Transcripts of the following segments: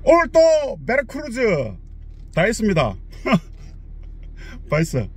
오늘 또 메르크루즈 다 했습니다. 바이스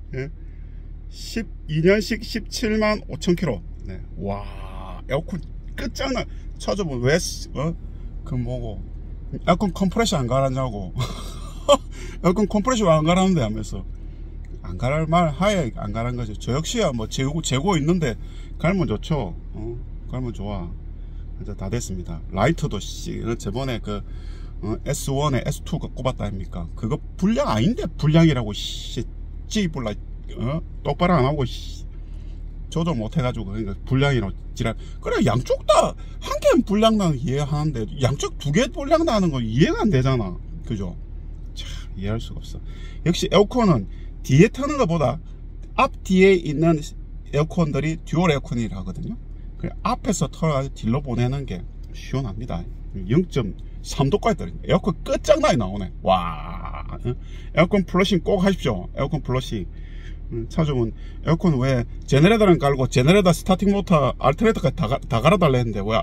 12년식 17만 5천 킬로. 네. 와, 에어컨 끝장나. 찾아보면 왜 그 뭐고 에어컨 컴프레셔 안 갈았냐고. 에어컨 컴프레셔 안 갈았는데 하면서 안 갈할 말 하에 안 갈은 거죠. 저 역시야 뭐 재고 있는데 갈면 좋죠. 갈면 좋아. 이제 다 됐습니다. 라이트도 저번에 그 S1에 S2가 꼽았다 아닙니까? 그거 불량 아닌데 불량이라고 찌불라 똑바로 안 하고 조절 못 해가지고 그러니까 불량이라고 지랄. 그래 양쪽 다 한 개는 불량 나는 이해하는데 양쪽 두 개 불량 나는 거 이해가 안 되잖아. 그죠? 참 이해할 수가 없어. 역시 에어컨은 뒤에 타는 것보다 앞 뒤에 있는 에어컨들이 듀얼 에어컨이라 하거든요. 앞에서 털어가지고 뒤로 보내는 게 시원합니다. 0.3도까지 떨어집니다. 에어컨 끝장나게 나오네. 와, 에어컨 플러싱 꼭 하십시오. 에어컨 플러싱. 찾으면 에어컨 왜 제네레이터는 깔고 제네레이터 스타팅 모터 알터네이터까지 다 갈아달라 했는데 왜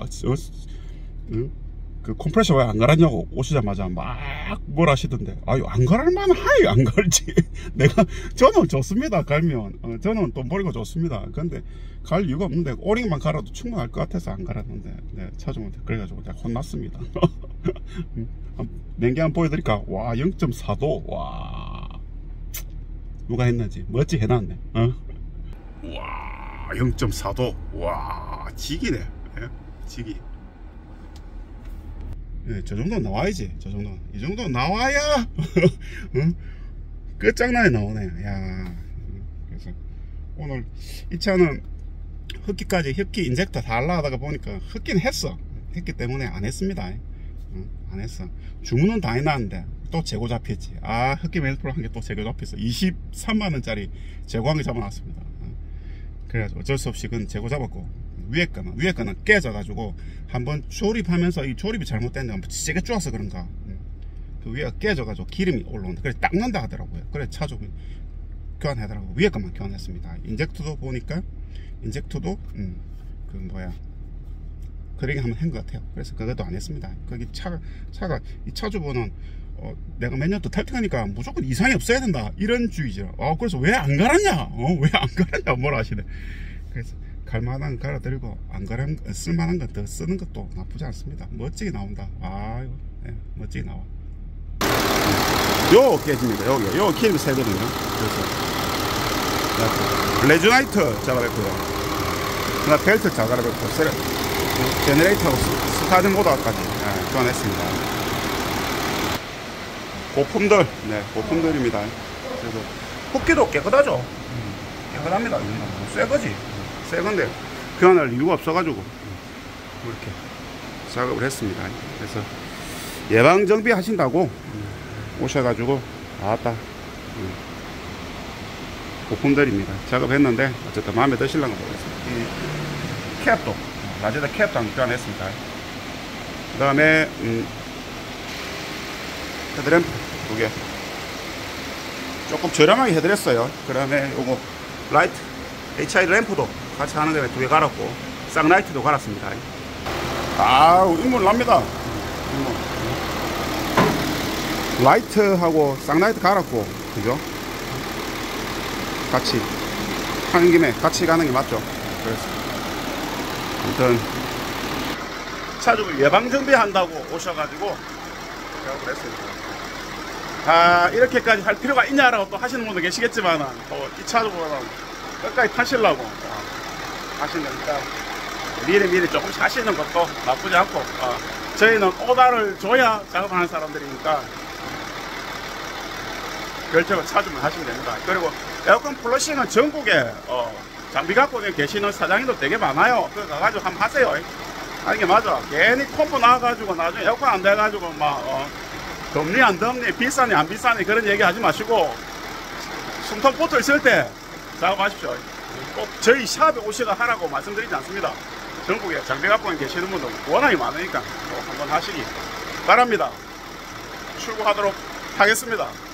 그 컴프레셔 왜 안 갈았냐고 오시자마자 막 뭘 하시던데. 아유 안 갈을만 하이 안 갈지. 저는 좋습니다. 갈면 저는 돈 버리고 좋습니다. 근데 갈 이유가 없는데 오링만 갈아도 충분할 것 같아서 안 갈았는데 네, 찾으면 그래가지고 내가 혼났습니다. 냉기 한번 보여드릴까? 와 0.4도 와 누가 했는지 멋지 해놨네. 와 0.4도 와 지기네. 예? 지기. 네, 저 정도는 나와야지. 저 정도는 이 정도는 나와야 끝장나게 나오네. 야, 그래서 오늘 이 차는 흡기까지 흡기 인젝터 다 하려다가 보니까 흡기는 했기 때문에 안 했습니다. 안 했어. 주문은 다 해놨는데 또 재고 잡혔지. 아 흡기 매니폴 한 게 또 재고 잡혔어. 23만원짜리 재고한 게 잡아놨습니다. 그래가지고 어쩔 수 없이 그건 재고 잡았고 위에 거는 깨져가지고 한번 조립하면서 이 조립이 잘못됐는데 한번 세게 쪼아서 그런가 그 위에가 깨져가지고 기름이 올라온다. 그래 닦는다 하더라고요. 그래 차 좀 교환하더라고. 위에 것만 교환했습니다. 인젝터도 보니까 인젝터도 그 뭐야 그러게 한번 한 것 같아요. 그래서 그것도 안 했습니다. 거기 차가 이 차주분은 내가 몇 년 더 탈 테니까 무조건 이상이 없어야 된다 이런 주의죠. 그래서 왜 안 갈았냐? 왜 안 갈았냐? 뭐라 하시네. 그래서 갈만한 갈아들고 안 갈은 쓸만한 거 더 쓰는 것도 나쁘지 않습니다. 멋지게 나온다. 아유, 네, 멋지게 나와. 요 깨집니다. 요 기름이 새거든요. 그래서 레주나이트 작업했고요. 그다음 벨트 작업했고 제너레이터하고 스타트 모터까지 교환했습니다. 고품들, 네, 고품들입니다. 그래서 흡기도 깨끗하죠. 깨끗합니다. 새거지. 새건데 교환할 이유가 없어가지고 이렇게 작업을 했습니다. 그래서 예방 정비 하신다고 오셔가지고 아따 고품들입니다. 작업했는데 어쨌든 마음에 드실랑가 모르겠습니다. 이 캡도 라제다 캡도 한번 교환했습니다. 그 다음에 헤드램프 2개 조금 저렴하게 해드렸어요. 그 다음에 요거 라이트 HI 램프도 같이 하는 거에 2개 갈았고 쌍라이트도 갈았습니다. 아우 인물 납니다. 라이트하고 쌍라이트 갈았고 그죠? 같이 하는 김에 같이 가는 게 맞죠. 그래서 아무튼 차주분 예방정비 한다고 오셔가지고 작업을 했습니다. 이렇게까지 할 필요가 있냐라고 또 하시는 분도 계시겠지만 이 차주분은 끝까지 타시려고 하시는 거니까 미리 조금씩 하시는 것도 나쁘지 않고 저희는 오다를 줘야 작업하는 사람들이니까 결정을 찾으면 하시면 됩니다. 그리고 에어컨 플러싱은 전국에 장비 갖고 계시는 사장님도 되게 많아요. 그거 가가지고 한번 하세요. 이게 맞아. 괜히 콤보 나와가지고 나중에 에어컨 안 돼가지고 막 덥니 안 덥니 비싸니 안 비싸니 그런 얘기 하지 마시고 숨통 포트 있을 때 작업하십시오. 꼭 저희 샵에 오시가 하라고 말씀드리지 않습니다. 전국에 장비 갖고 계시는 분들 워낙에 많으니까 꼭 한번 하시기 바랍니다. 출고하도록 하겠습니다.